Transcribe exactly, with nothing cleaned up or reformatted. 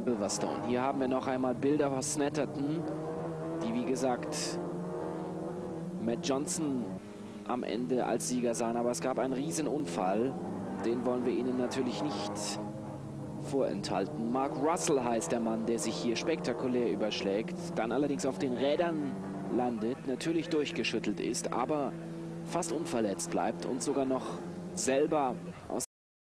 Silverstone. Hier haben wir noch einmal Bilder aus Snetterton, die wie gesagt Matt Johnson am Ende als Sieger sahen. Aber es gab einen Riesenunfall. Den wollen wir Ihnen natürlich nicht vorenthalten. Mark Russell heißt der Mann, der sich hier spektakulär überschlägt, dann allerdings auf den Rädern landet, natürlich durchgeschüttelt ist, aber fast unverletzt bleibt und sogar noch selber aus